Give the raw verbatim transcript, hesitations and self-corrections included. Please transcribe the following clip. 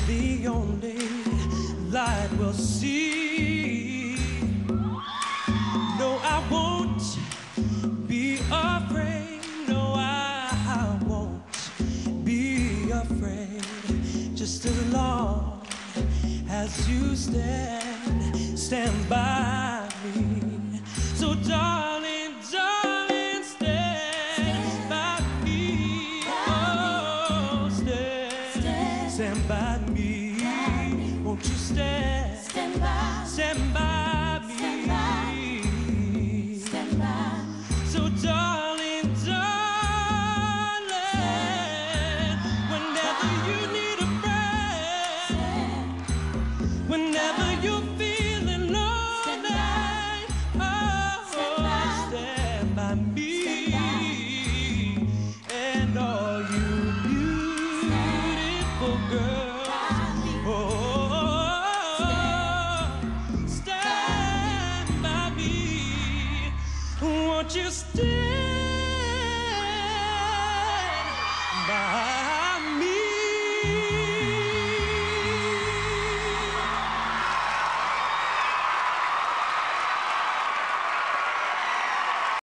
the only light we'll see. No, I won't be afraid. No, I won't be afraid. Just as long as you stand, stand by me. So darling, darling, stand by me. Oh, stand, stand by me. Won't you stand?